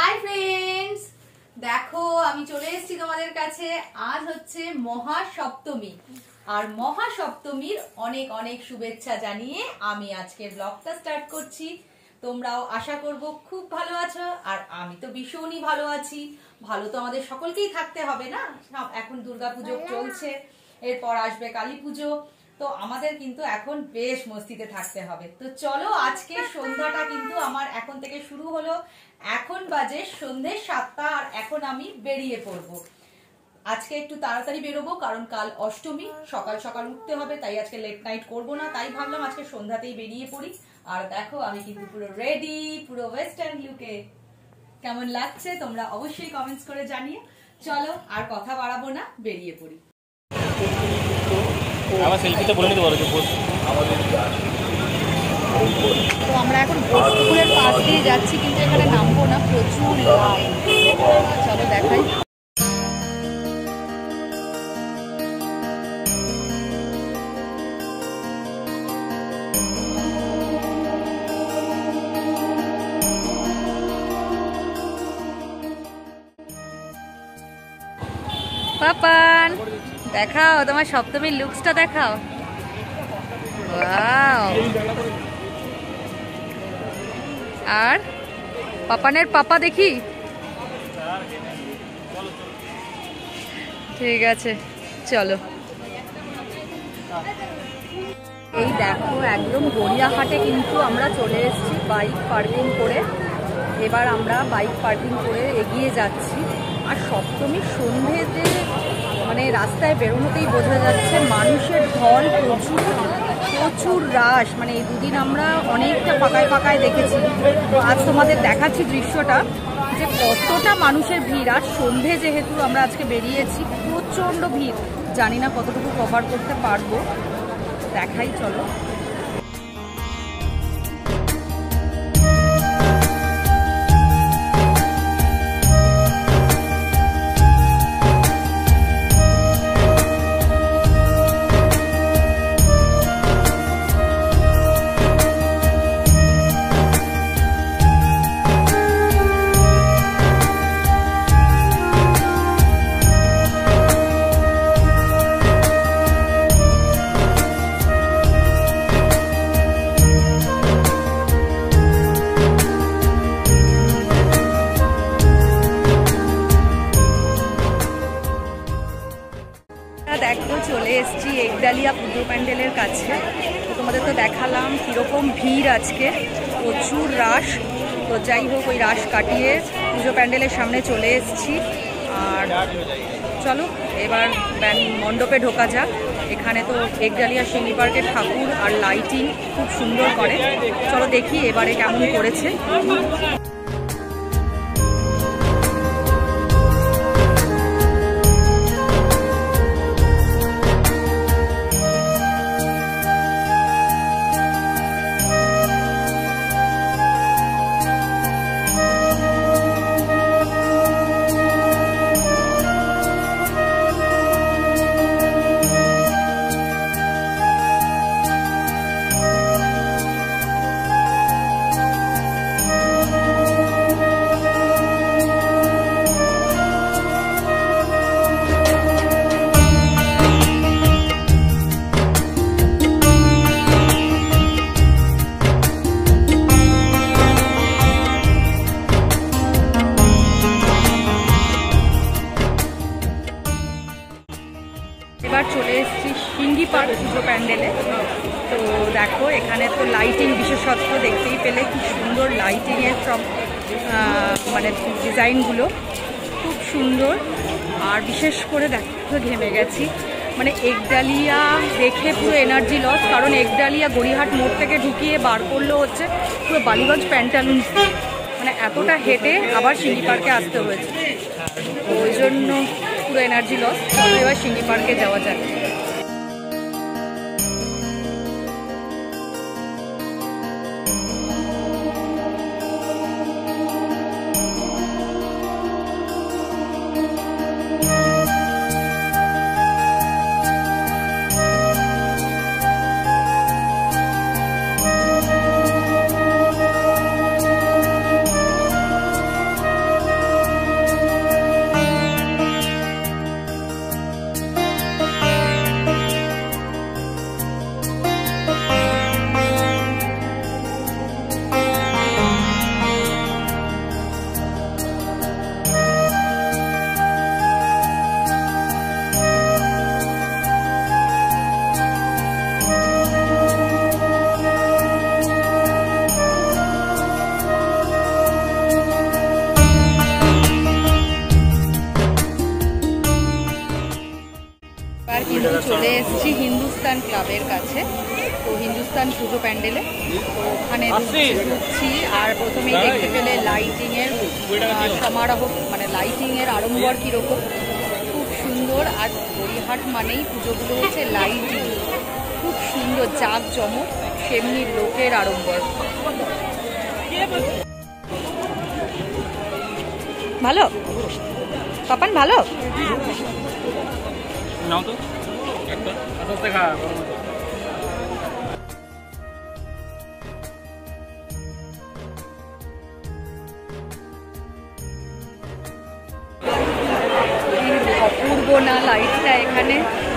Hi friends, দেখো আমি চলে এসেছি তোমাদের কাছে। আজ হচ্ছে মহাসপ্তমী, আর মহাসপ্তমীর অনেক অনেক শুভেচ্ছা জানিয়ে আমি আজকে ব্লগটা স্টার্ট করছি। তোমরাও আশা করব খুব ভালো আছো, আর আমি তো ভীষণই ভালো আছি। ভালো তো আমাদের সকলকেই থাকতে হবে না, এখন দুর্গাপুজো চলছে, এরপর আসবে কালী পুজো, তো আমাদের কিন্তু এখন বেশ মস্তিতে থাকতে হবে। তো চলো, আজকে সন্ধ্যাটা কিন্তু আমার এখন থেকে শুরু হলো। এখন বাজে সন্ধ্যে 7টা, আর এখন আমি বেরিয়ে পড়বো। আজকে একটু তাড়াতাড়ি বেরোবো, কারণ কাল অষ্টমী, সকাল সকাল উঠতে হবে, তাই আজকে লেট নাইট করবো না। তাই ভাবলাম আজকে সন্ধ্যাতেই বেরিয়ে পড়ি। আর দেখো আমি কিন্তু পুরো রেডি, পুরো ওয়েস্টার্ন লুকে। কেমন লাগছে তোমরা অবশ্যই কমেন্টস করে জানিয়ে। চলো আর কথা বাড়াবো না, বেরিয়ে পড়ি। তো আমরা এখন ভোজপুরের পাশ দিয়ে যাচ্ছি, কিন্তু এখানে নামবো না, প্রচুর লাইন। চলো দেখাই। পাপান, দেখাও তোমার সপ্তমীর লুকসটা দেখাও। ওয়াও! আর পাপানের পাপা দেখি। ঠিক আছে, চলো। এই দেখো একদম গড়িয়াহাটে কিন্তু আমরা চলে এসেছি বাইক পার্কিং করে। এবার আমরা বাইক পার্কিং করে এগিয়ে যাচ্ছি। আর সপ্তমীর সন্ধ্যেতে মানে রাস্তায় বেরোনোতেই বোঝা যাচ্ছে মানুষের ঢল, প্রচুর রাশ। মানে এই দুদিন আমরা অনেকটা ফাঁকায় ফাঁকায় দেখেছি। আজ তোমাদের দেখাচ্ছি দৃশ্যটা, যে কতটা মানুষের ভিড়। আর সন্ধে যেহেতু আমরা আজকে বেরিয়েছি, প্রচণ্ড ভিড়। জানি না কতটুকু কভার করতে পারবো, দেখাই চলো। দেখো চলে এসেছি একডালিয়া পুজো প্যান্ডেলের কাছে। তো তোমাদের তো দেখালাম কীরকম ভিড় আজকে, প্রচুর রাশ। তো যাই হোক, ওই রাশ কাটিয়ে পুজো প্যান্ডেলের সামনে চলে এসেছি। আর চলো এবার মণ্ডপে ঢোকা যাক। এখানে তো একডালিয়া শিমলি পার্কের ঠাকুর আর লাইটিং খুব সুন্দর করে। চলো দেখি এবারে কেমন করেছে। এবার চলে এসেছি সিঙ্গি পার্ক পুজো প্যান্ডেলে। তো দেখো এখানে তো লাইটিং বিশেষত্ব দেখতেই পেলে, কি সুন্দর লাইটিংয়ের সব মানে ডিজাইনগুলো খুব সুন্দর। আর বিশেষ করে দেখো ঘেমে গেছি, মানে একডালিয়া দেখে পুরো এনার্জি লস। কারণ একডালিয়া গড়িয়াহাট মোড় থেকে ঢুকিয়ে বার করলো হচ্ছে পুরো বালিগঞ্জ প্যান্টালুন্স দিয়ে, মানে এতটা হেঁটে আবার সিঙ্গি পার্কে আসতে হয়েছে। ওই জন্য পুরো এনার্জি লস। এবার সিঙ্গি পার্কে যাওয়া যায়। কিন্তু চলে এসেছি হিন্দুস্তান ক্লাবের কাছে। তো হিন্দুস্তান পুজো প্যান্ডেলে, তো ওখানে ঢুকছি। আর প্রথমেই দেখতে পেলে লাইটিংয়ের সমারোহ, মানে লাইটিংয়ের আড়ম্বর কীরকম, খুব সুন্দর। আর গড়িয়াহাট মানেই পুজোগুলো হচ্ছে লাইটিং, খুব সুন্দর জাঁকজমক, সেমনি লোকের আড়ম্বর। ভালো পাপান, ভালো নাও তো একটা আস্তে খা। অপূর্ব না লাইটটা এখানে।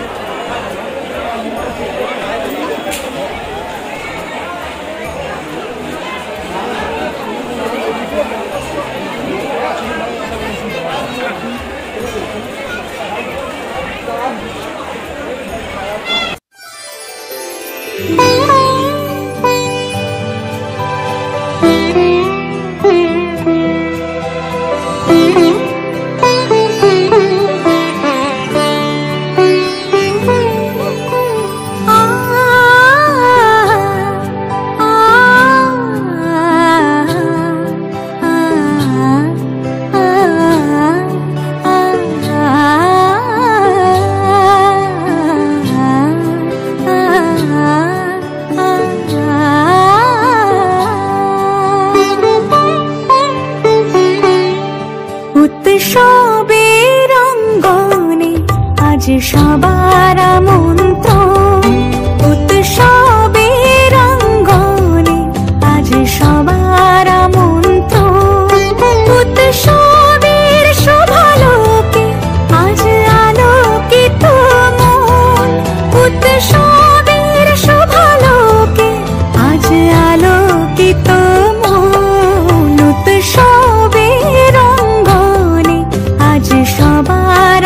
সবার আমন্ত্রণ উৎসবের অঙ্গনে, আজ সবার আমন্ত্রণ উৎসবের শোভালোকে, আজ আলোকিত মন উৎসবের শোভালোকে, আজ আলোকিত মন উৎসবের অঙ্গনে, আজ সবার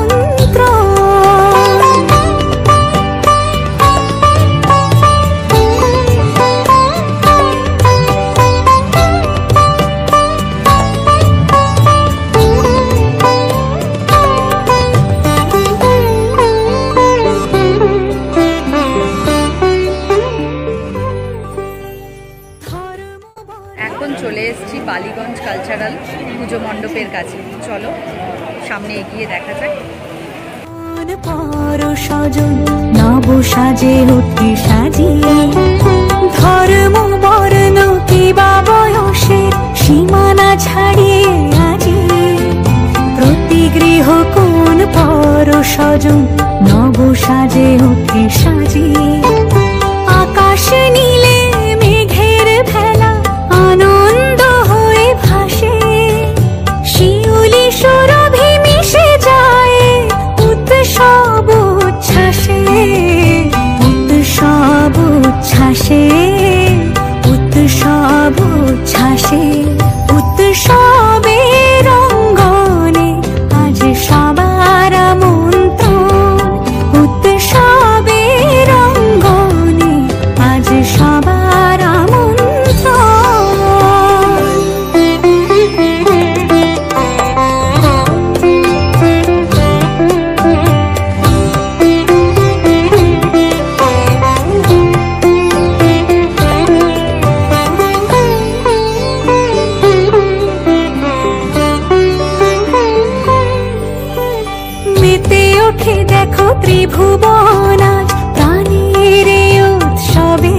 চলে এসেছি বালিগঞ্জ কালচারাল পুজো মণ্ডপের কাছে। চলো সামনে এগিয়ে দেখা যাক। পর সজন নব সাজে উঠে সাজিয়ে, ধর্ম বর্ণ কিবা বয়সের সীমানা ছাড়িয়ে আজি, প্রতি গৃহ কোন পর সজন নব সাজে উঠে সাজিয়ে, আকাশ নীলে মেঘের ভেলা আনন্দ হয়ে ভাসে, শিউলি সুরভি মিশে যায় উৎসব উচ্ছ্বাসে, উৎসব উচ্ছ্বাসে, উৎসব উচ্ছ্বাসে, উৎসবের অঙ্গনে আজ সবার আমন্ত্রণ উৎসবের অঙ্গনে, আজ সবার দেখো ত্রিভুবন আজ প্রাণের উৎসবে,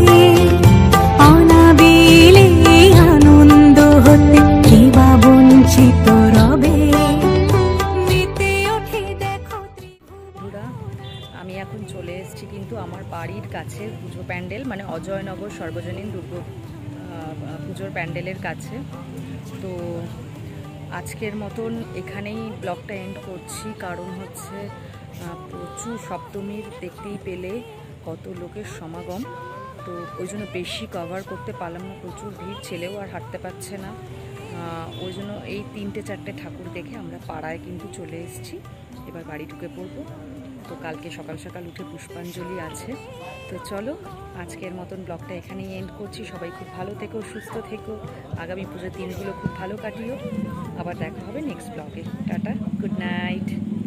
অনাবিলে আনন্দ হতে কিবা বঞ্চিত রবে, মেতে ওঠে দেখো ত্রিভুবন। আমি এখন চলে এসেছি কিন্তু আমার বাড়ির কাছে পুজো প্যান্ডেল, মানে অজয়নগর সর্বজনীন দুর্গা পুজোর প্যান্ডেলের কাছে। তো আজকের মতন এখানেই ব্লগটা এন্ড করছি, কারণ হচ্ছে প্রচুর সপ্তমীর দেখতেই পেলে কত লোকের সমাগম, তো ওই জন্য বেশি কভার করতে পারলাম না, প্রচুর ভিড়, ছেলেও আর হাঁটতে পারছে না। ওই জন্য এই 3-4টে ঠাকুর দেখে আমরা পাড়ায় কিন্তু চলে এসেছি, এবার বাড়ি ঢুকে পড়বো। তো কালকে সকাল সকাল উঠে পুষ্পাঞ্জলি আছে। তো চলো আজকের মতন ব্লগটা এখানেই এন্ড করছি। সবাই খুব ভালো থেকো, সুস্থ থেকো, আগামী পুজোর দিনগুলো খুব ভালো কাটিও। আবার দেখা হবে নেক্সট ব্লগে। Tata, good night.